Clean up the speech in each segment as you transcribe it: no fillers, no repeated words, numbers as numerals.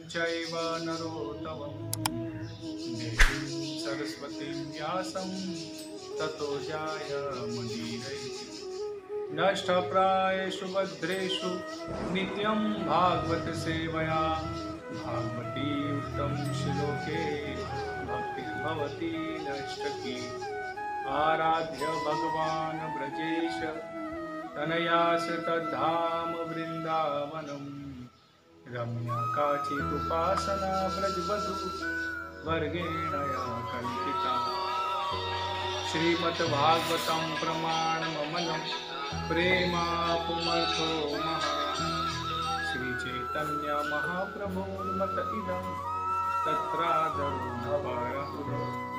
चैव नरोत्तमं देवीं सरस्वतीं व्यासं ततो जयमुदीरये। नष्टप्रायेषु भद्रेषु नित्यं भागवत सेवया भागवती उत्तम श्लोके भक्तिर्भवति नष्टकी। आराध्य भगवान् ब्रजेश तनयास तद्धाम वृन्दावनम् रम्या काचिदुपासना व्रजवधू वर्गेण या कल्पिता। श्रीमद्भागवतं प्रमाणममलं प्रेमापुमर्थो महा श्रीचैतन्य महाप्रभुर्मत इदं तत्रादरो भवरहुः।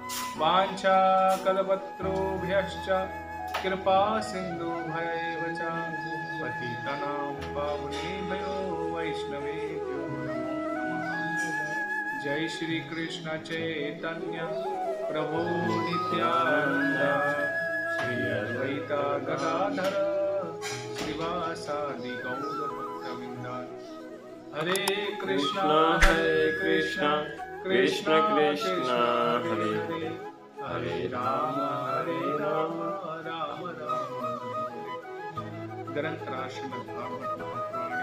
वाञ्छाकल्पतरुभ्यश्च कृपा सिन्धुभ्यैव च पतितानां पावनेभ्यो वैष्णवेभ्यो नमो नमः। जय श्री कृष्ण चैतन्य प्रभु नित्यानंद श्री अद्वैता गदाधर श्रीवासादि गौर भक्तवृंद। हरे कृष्णा कृष्ण कृष्ण हरे हरे, हरे राम राम राम हरे। ग्रंथ श्रीमद् भागवत महापुराण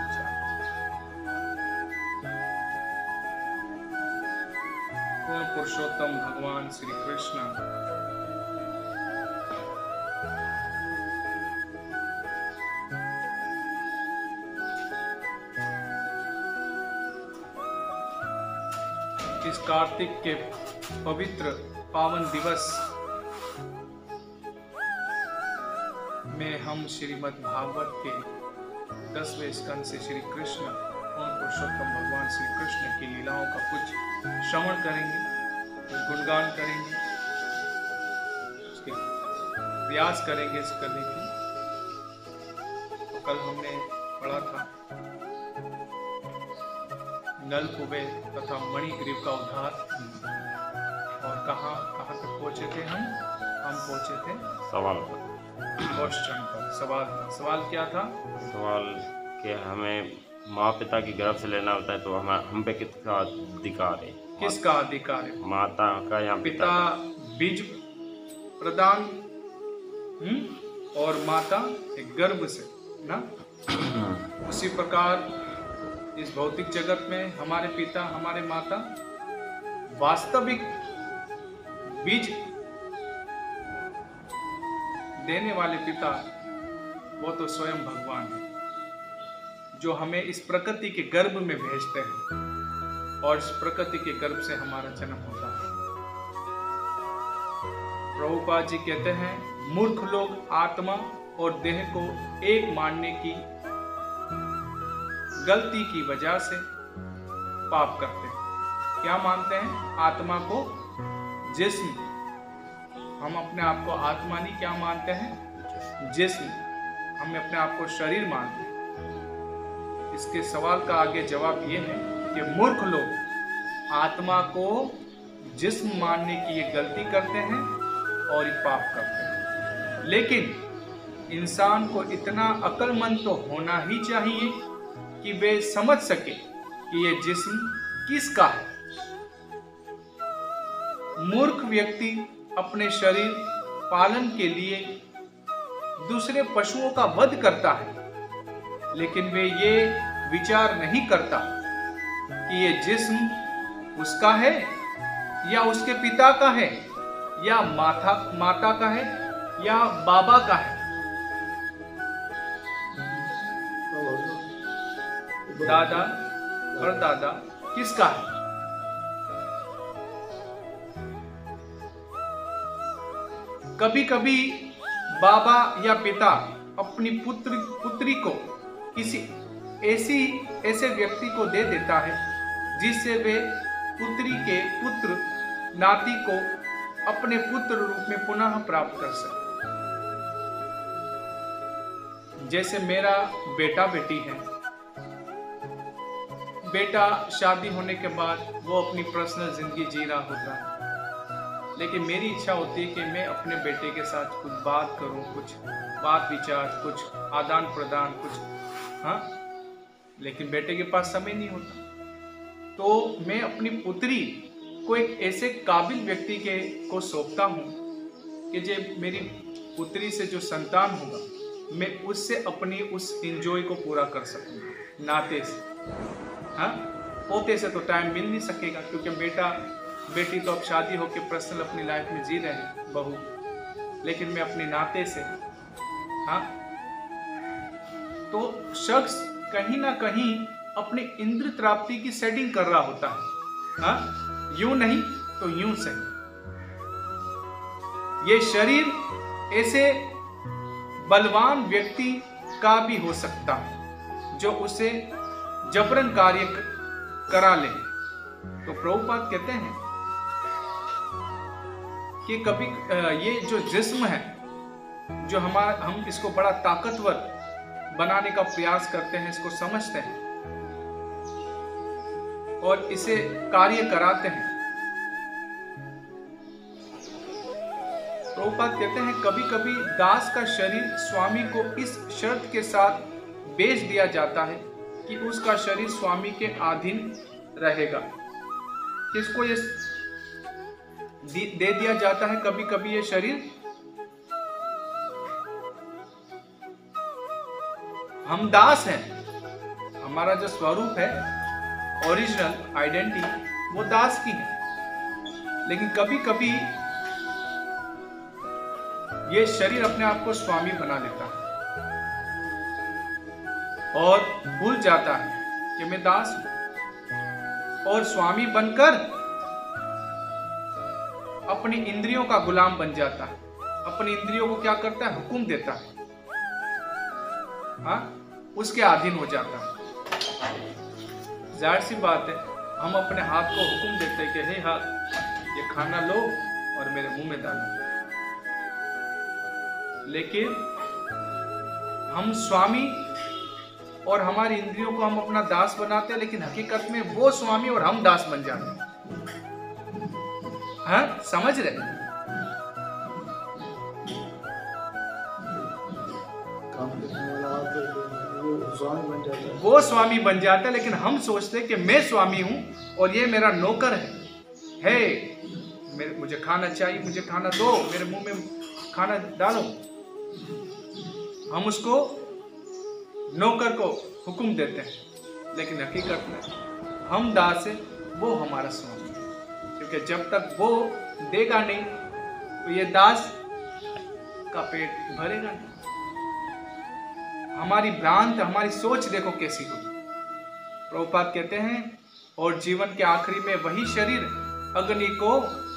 पुरुषोत्तम भगवान श्री कृष्ण इस कार्तिक के पवित्र पावन दिवस में हम श्रीमद् भागवत के 10वें स्कंद से श्री कृष्ण और पुरुषोत्तम भगवान श्री कृष्ण की लीलाओं का कुछ श्रवण करेंगे, कुछ गुणगान करेंगे, उसके प्रयास करेंगे इस करने की। तो कल हमने पढ़ा था नल कुबेर तथा मणिग्रीव का उद्धार, और कहाँ तक पहुंचे थे हम पहुंचे थे सवाल क्वेश्चन पर। सवाल क्या था? सवाल कि हमें माँ पिता की गर्भ से लेना होता है तो हम पे किसका अधिकार है? किसका अधिकार है? माता का या पिता बीज प्रदान और माता एक गर्भ से ना। उसी प्रकार इस भौतिक जगत में हमारे पिता हमारे माता वास्तविक बीज देने वाले पिता वो तो स्वयं भगवान है, जो हमें इस प्रकृति के गर्भ में भेजते हैं और इस प्रकृति के गर्भ से हमारा जन्म होता है। प्रभुपाद जी कहते हैं मूर्ख लोग आत्मा और देह को एक मानने की गलती की वजह से पाप करते हैं। क्या मानते हैं? आत्मा को जिस्म। हम अपने आप को आत्मा नहीं क्या मानते हैं? जिस्म। हम अपने आप को शरीर मानते हैं। इसके सवाल का आगे जवाब ये है कि मूर्ख लोग आत्मा को जिस्म मानने की ये गलती करते हैं और ये पाप करते हैं। लेकिन इंसान को इतना अक्लमंद तो होना ही चाहिए कि वे समझ सके कि ये जिस्म किसका है। मूर्ख व्यक्ति अपने शरीर पालन के लिए दूसरे पशुओं का वध करता है, लेकिन वे ये विचार नहीं करता कि ये जिस्म उसका है या उसके पिता का है या माता का है या बाबा का है, दादा और दादा किसका है। कभी कभी बाबा या पिता अपनी पुत्री को किसी ऐसे व्यक्ति को दे देता है जिससे वे पुत्री के पुत्र नाती को अपने पुत्र रूप में पुनः प्राप्त कर सके। जैसे मेरा बेटा बेटी है, बेटा शादी होने के बाद वो अपनी पर्सनल जिंदगी जी रहा होता है, लेकिन मेरी इच्छा होती है कि मैं अपने बेटे के साथ कुछ बात करूं, कुछ बात विचार, कुछ आदान प्रदान, कुछ लेकिन बेटे के पास समय नहीं होता। तो मैं अपनी पुत्री को एक ऐसे काबिल व्यक्ति को सौंपता हूँ कि जो मेरी पुत्री से जो संतान होगा मैं उससे अपनी उस एंजॉय को पूरा कर सकूँ नाते से। हाँ, पोते से तो टाइम मिल नहीं सकेगा क्योंकि बेटी तो अब शादी होकर पर्सनल अपनी लाइफ में जी रहे हैं बहू, लेकिन मैं अपने नाते से। हाँ, तो शख्स कहीं ना कहीं अपनी इंद्र प्राप्ति की सेटिंग कर रहा होता है। हाँ, यूं नहीं तो यूं सही। ये शरीर ऐसे बलवान व्यक्ति का भी हो सकता है जो उसे जबरन कार्य करा ले। तो प्रभुपाद कहते हैं कि कभी ये जो जिस्म है जो हम इसको बड़ा ताकतवर बनाने का प्रयास करते हैं, इसको समझते हैं और इसे कार्य कराते हैं। प्रभुपाद कहते हैं कभी कभी दास का शरीर स्वामी को इस शर्त के साथ बेच दिया जाता है कि उसका शरीर स्वामी के अधीन रहेगा। किसको ये दे दिया जाता है कभी कभी ये शरीर? हम दास हैं, हमारा जो स्वरूप है ओरिजिनल आइडेंटिटी वो दास की है, लेकिन कभी कभी ये शरीर अपने आप को स्वामी बना लेता है और भूल जाता है कि मैं दास हूं और स्वामी बनकर अपनी इंद्रियों का गुलाम बन जाता है। अपनी इंद्रियों को क्या करता है? हुक्म देता है। हाँ, उसके अधीन हो जाता है। जाहिर सी बात है, हम अपने हाथ को हुक्म देते हैं कि हे हाथ ये खाना लो और मेरे मुंह में डालो, लेकिन हम स्वामी और हमारी इंद्रियों को हम अपना दास बनाते हैं, लेकिन हकीकत में वो स्वामी और हम दास बन जाते हैं। हाँ, समझ रहे? वो स्वामी बन जाता है, लेकिन हम सोचते हैं कि मैं स्वामी हूं और ये मेरा नौकर है। मुझे खाना चाहिए, मुझे खाना दो, मेरे मुंह में खाना डालो। हम उसको नौकर को हुक्म देते हैं, लेकिन हकीकत में हम दास हैं, वो हमारा स्वामी है। क्योंकि जब तक वो देगा नहीं तो ये दास का पेट भरेगा नहीं। हमारी भ्रांत, हमारी सोच देखो कैसी हुई। प्रभुपाद कहते हैं और जीवन के आखिरी में वही शरीर अग्नि को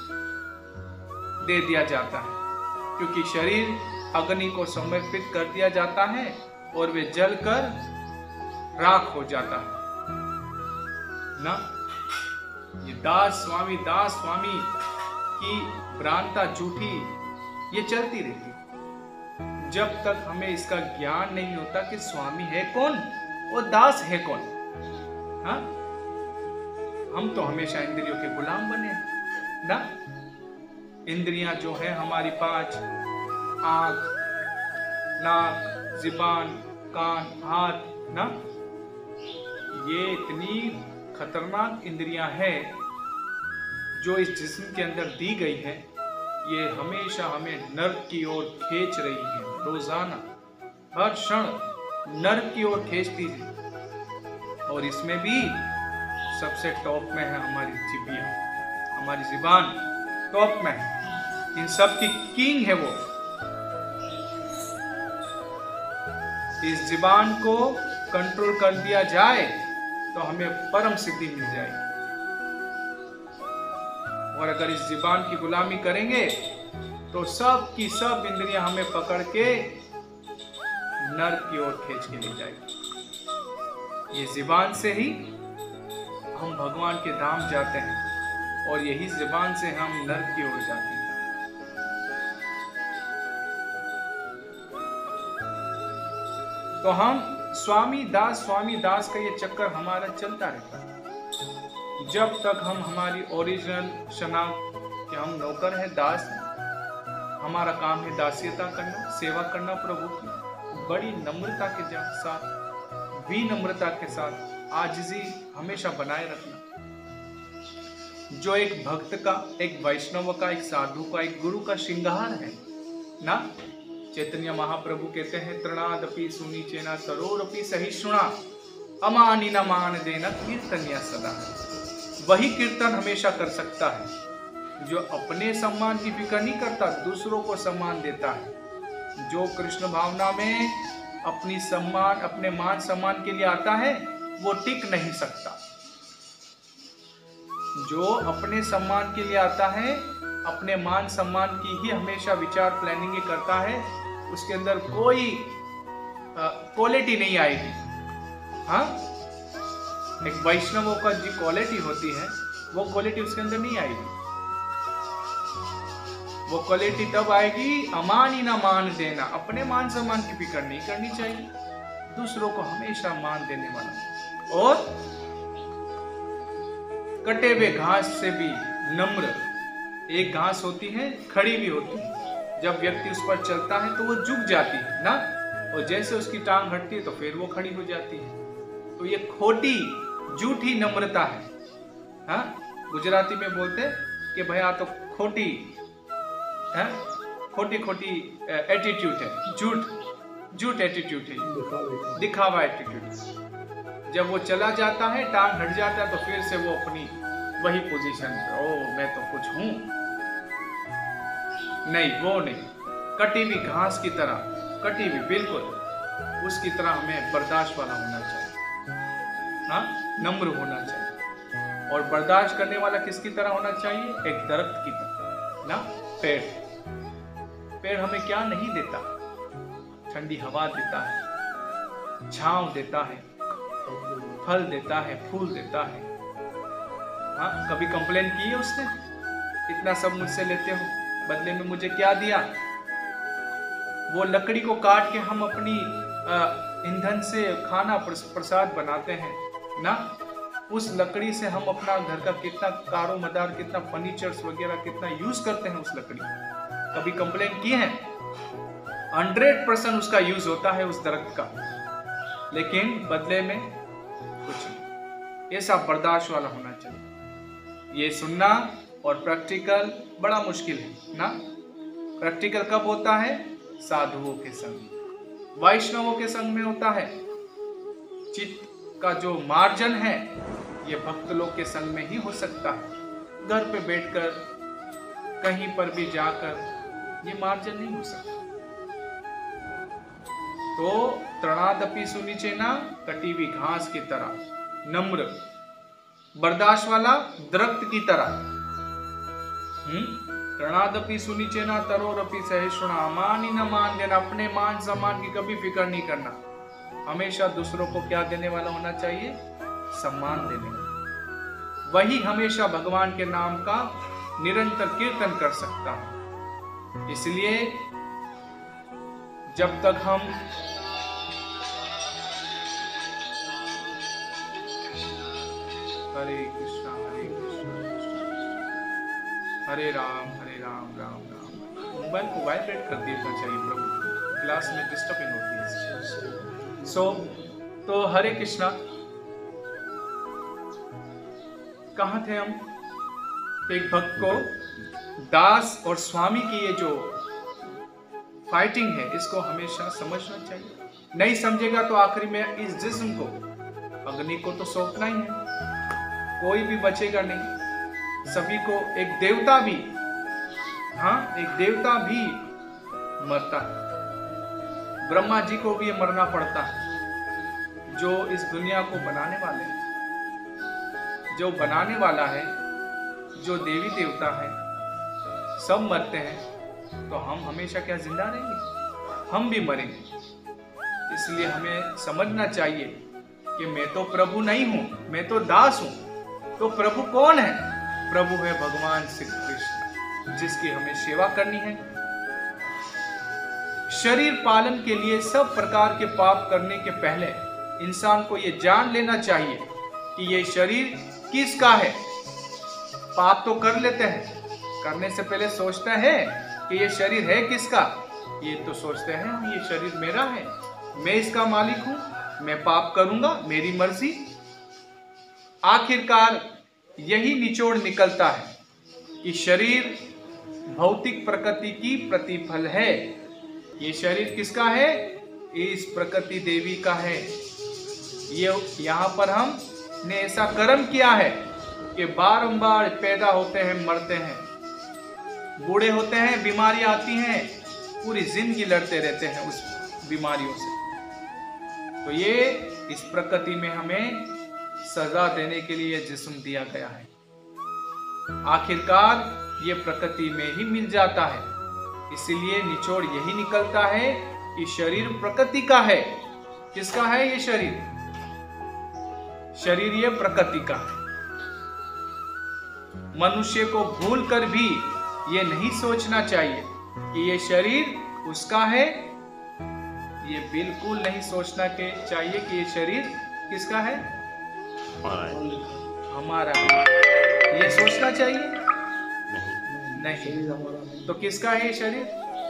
दे दिया जाता है, क्योंकि शरीर अग्नि को समर्पित कर दिया जाता है और वे जलकर राख हो जाता है ना। ये दास स्वामी की भ्रांता झूठी ये चलती रहती है जब तक हमें इसका ज्ञान नहीं होता कि स्वामी है कौन और दास है कौन। हाँ, हम तो हमेशा इंद्रियों के गुलाम बने हैं ना। इंद्रियां जो है हमारी 5, आंख, नाक, जुबान, कान, हाथ ना, ये इतनी खतरनाक इंद्रियां हैं जो इस जिस्म के अंदर दी गई है। ये हमेशा हमें नर्क की ओर खींच रही है, रोजाना हर क्षण नर्क की ओर खींचती है। और इसमें भी सबसे टॉप में है हमारी जिबिया, हमारी जुबान टॉप में है, इन सब की किंग है वो। इस जुबान को कंट्रोल कर दिया जाए तो हमें परम सिद्धि मिल जाएगी, और अगर इस जुबान की गुलामी करेंगे तो सब की सब इंद्रियां हमें पकड़ के नर्क की ओर खींच के ले जाएगी। ये जुबान से ही हम भगवान के धाम जाते हैं और यही जुबान से हम नर्क की ओर जाते हैं। तो हम स्वामी दास का ये चक्कर हमारा चलता रहता है जब तक हम हमारी ओरिजिनल शनाख्त कि हम नौकर हैं, दास हैं। हमारा काम है दास्यता करना, सेवा करना प्रभु की, बड़ी नम्रता के साथ, विनम्रता के साथ आजिज़ी हमेशा बनाए रखना। जो एक भक्त का, एक वैष्णव का, एक साधु का, एक गुरु का श्रृंगार है ना। चैतन्य महाप्रभु कहते हैं तृणादपि सुनीचेना तरोरपि सहिष्णुना अमानी न मान देना कीर्तन्या सदा। वही कीर्तन हमेशा कर सकता है जो अपने सम्मान की फिक्र नहीं करता, दूसरों को सम्मान देता है। जो कृष्ण भावना में अपनी सम्मान, अपने मान सम्मान के लिए आता है वो टिक नहीं सकता। जो अपने सम्मान के लिए आता है, अपने मान सम्मान की ही हमेशा विचार प्लानिंग करता है, उसके अंदर कोई क्वालिटी नहीं आएगी। हाँ, एक वैष्णवों का जो क्वालिटी होती है वो क्वालिटी उसके अंदर नहीं आएगी। वो क्वालिटी तब आएगी अमानी ना मान देना, अपने मान सम्मान की फिक्र नहीं करनी चाहिए, दूसरों को हमेशा मान देने वाला। और कटे हुए घास से भी नम्र। एक घास होती है खड़ी भी होती है, जब व्यक्ति उस पर चलता है तो वो झुक जाती है ना, और जैसे उसकी टांग हटती है तो फिर वो खड़ी हो जाती है। तो ये खोटी झूठी नम्रता है। हाँ, गुजराती में बोलते कि भैया तो खोटी है, खोटी खोटी एटीट्यूड है, झूठ एटीट्यूड है, दिखावा एटीट्यूड। जब वो चला जाता है, टांग हट जाता है तो फिर से वो अपनी वही पोजीशन पे, ओ मैं तो कुछ हूं। नहीं, वो नहीं, कटी हुई घास की तरह, कटी हुई बिल्कुल उसकी तरह हमें बर्दाश्त वाला होना चाहिए। हाँ, नम्र होना चाहिए। और बर्दाश्त करने वाला किसकी तरह होना चाहिए? एक दरख्त की तरह ना। पेड़ हमें क्या नहीं देता? ठंडी हवा देता है, छांव देता है, फल देता है, फूल देता है। हाँ, कभी कंप्लेन की है उसने? इतना सब मुझसे लेते हो, बदले में मुझे क्या दिया? वो लकड़ी को काट के हम अपनी ईंधन से खाना प्रसाद बनाते हैं ना। उस लकड़ी से हम अपना घर का कितना कारो मदार, कितना फर्नीचर्स वगैरह कितना यूज करते हैं उस लकड़ी। कभी कंप्लेन की है? 100% उसका यूज होता है उस दरख्त का, लेकिन बदले में कुछ नहीं। ऐसा बर्दाश्त वाला होना चाहिए। ये सुनना और प्रैक्टिकल बड़ा मुश्किल है ना। प्रैक्टिकल कब होता है? साधुओं के संग, वैष्णवों के संग में होता है। चित्त का जो मार्जन है ये भक्त लोग के संग में ही हो सकता है। घर पे बैठकर, कहीं पर भी जाकर ये मार्जन नहीं हो सकता। तो तृणादपि सुनिचेना, कटी हुई घास की तरह, नम्र, बर्दाश्त वाला दरख्त की तरह। तृणादपि सुनिचेना तरोरपि सहिष्णुना अमानी न मान देना, अपने मान सम्मान की कभी फिक्र नहीं करना। हमेशा दूसरों को क्या देने वाला होना चाहिए? सम्मान देने वाला। वही हमेशा भगवान के नाम का निरंतर कीर्तन कर सकता है। इसलिए जब तक हम हरे कृष्णा हरे राम राम राम। मोबाइल को वाइब्रेट कर देना चाहिए प्रभु, क्लास में डिस्टर्बिंग होती है। तो हरे कृष्णा। कहाँ थे हम? एक भक्त को दास और स्वामी की ये जो फाइटिंग है इसको हमेशा समझना चाहिए। नहीं समझेगा तो आखिरी में इस जिस्म को, अग्नि को तो सौंपना ही है, कोई भी बचेगा नहीं। सभी को, एक देवता भी, हाँ एक देवता भी मरता है। ब्रह्मा जी को भी मरना पड़ता है, जो इस दुनिया को बनाने वाले हैं, जो बनाने वाला है, जो देवी देवता है, सब मरते हैं। तो हम हमेशा क्या जिंदा रहेंगे? हम भी मरेंगे। इसलिए हमें समझना चाहिए कि मैं तो प्रभु नहीं हूं, मैं तो दास हूं। तो प्रभु कौन है? प्रभु है भगवान श्री कृष्ण, जिसकी हमें सेवा करनी है। शरीर पालन के लिए सब प्रकार के पाप करने के पहले इंसान को यह जान लेना चाहिए कि ये शरीर किसका है। पाप तो कर लेते हैं, करने से पहले सोचते हैं कि ये शरीर है किसका। ये तो सोचते हैं ये शरीर मेरा है, मैं इसका मालिक हूं, मैं पाप करूंगा, मेरी मर्जी। आखिरकार यही निचोड़ निकलता है कि शरीर भौतिक प्रकृति की प्रतिफल है। ये शरीर किसका है? इस प्रकृति देवी का है। ये यहाँ पर हमने ऐसा कर्म किया है कि बारंबार पैदा होते हैं, मरते हैं, बूढ़े होते हैं, बीमारी आती हैं, पूरी जिंदगी लड़ते रहते हैं उस बीमारियों से। तो ये इस प्रकृति में हमें सजा देने के लिए जिस्म दिया गया है। आखिरकार ये प्रकृति में ही मिल जाता है। इसीलिए निचोड़ यही निकलता है कि शरीर प्रकृति का है। किसका है ये शरीर? शरीर ये प्रकृति का है। मनुष्य को भूल कर भी ये नहीं सोचना चाहिए कि ये शरीर उसका है। ये बिल्कुल नहीं सोचना के चाहिए कि ये शरीर किसका है? हमारा। ये सोचना चाहिए नहीं। तो किसका है ये शरीर?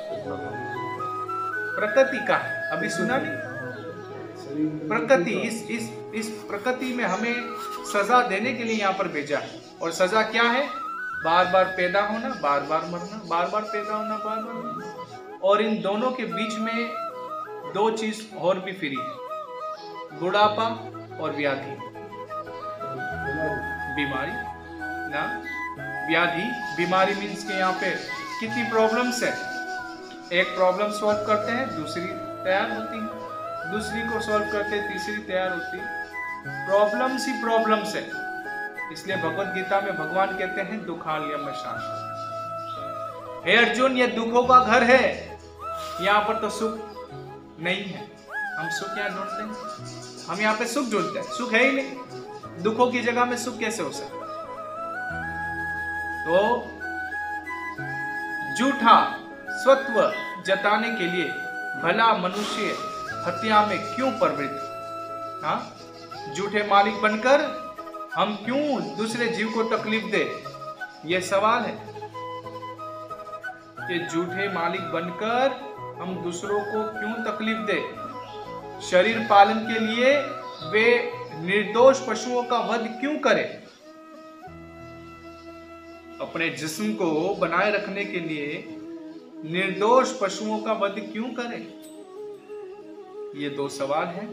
प्रकृति का है। अभी सुना नहीं? प्रकृति इस प्रकृति में हमें सजा देने के लिए यहाँ पर भेजा है। और सजा क्या है? बार बार पैदा होना, बार बार मरना, बार बार पैदा होना, बार बार मरना। और इन दोनों के बीच में दो चीज और भी फ्री है, बुढ़ापा और व्याधि। बीमारी ना, व्याधि, बीमारी मीन्स के यहाँ पे कितनी प्रॉब्लम्स है। एक प्रॉब्लम सॉल्व करते हैं, दूसरी तैयार होती है, दूसरी को सॉल्व करते हैं, तीसरी तैयार होती है। प्रॉब्लम्स ही प्रॉब्लम्स है। इसलिए भगवत गीता में भगवान कहते हैं दुखालयम शाश्वत। हे अर्जुन, ये दुखों का घर है। यहाँ पर तो सुख नहीं है। हम सुख यहाँ ढूंढते हैं, हम यहाँ पे सुख ढूंढते हैं, सुख है ही नहीं। दुखों की जगह में सुख कैसे हो सकता? तो झूठा स्वत्व जताने के लिए भला मनुष्य हत्या में क्यों प्रवृत्त? हाँ, झूठे मालिक बनकर हम क्यों दूसरे जीव को तकलीफ दे? यह सवाल है कि झूठे मालिक बनकर हम दूसरों को क्यों तकलीफ दे? शरीर पालन के लिए वे निर्दोष पशुओं का वध क्यों करें? अपने जिस्म को बनाए रखने के लिए निर्दोष पशुओं का वध क्यों करें? ये दो सवाल हैं।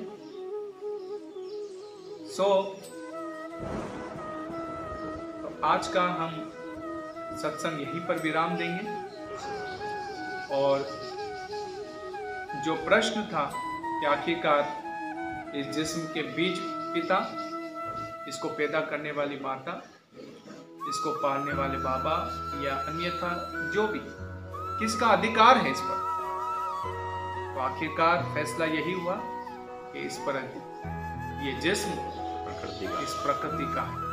तो आज का हम सत्संग यहीं पर विराम देंगे। और जो प्रश्न था कि आखिरकार इस जिस्म के बीज पिता, इसको पैदा करने वाली माता, इसको पालने वाले बाबा या अन्यथा जो भी, किसका अधिकार है इस पर? तो आखिरकार फैसला यही हुआ कि इस पर ये जिस्म इस प्रकृति का है।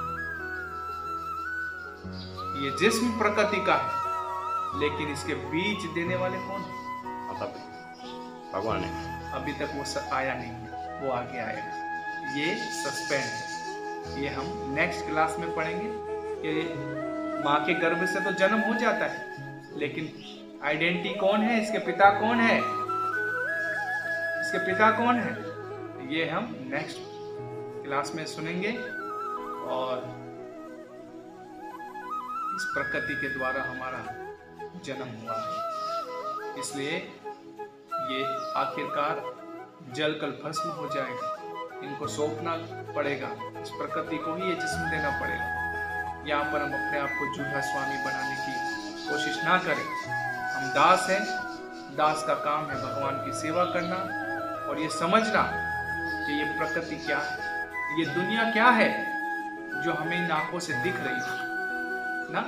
ये जिस्म प्रकृति का है, लेकिन इसके बीज देने वाले कौन है? भगवान है। अभी तक वो आया नहीं है, वो आगे आएगा। ये सस्पेंस है। ये हम नेक्स्ट क्लास में पढ़ेंगे कि माँ के गर्भ से तो जन्म हो जाता है, लेकिन आइडेंटिटी कौन है? इसके पिता कौन है? इसके पिता कौन है? ये हम नेक्स्ट क्लास में सुनेंगे। और इस प्रकृति के द्वारा हमारा जन्म हुआ है, इसलिए ये आखिरकार जल कल भस्म हो जाएगा। इनको सौंपना पड़ेगा, इस प्रकृति को ही ये जिस्म देना पड़ेगा। यहाँ पर हम अपने आप को झूठा स्वामी बनाने की कोशिश ना करें। हम दास हैं, दास का काम है भगवान की सेवा करना और ये समझना कि ये प्रकृति क्या है, ये दुनिया क्या है जो हमें इन आंखों से दिख रही है ना।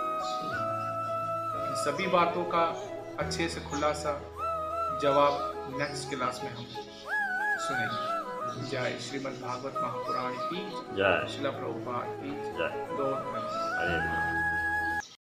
इन सभी बातों का अच्छे से खुलासा जवाब नेक्स्ट क्लास में हम सुनेंगे। जय श्रीमद् भागवत महापुराण की जय, श्रील प्रभुपाद की जय। 2 हरे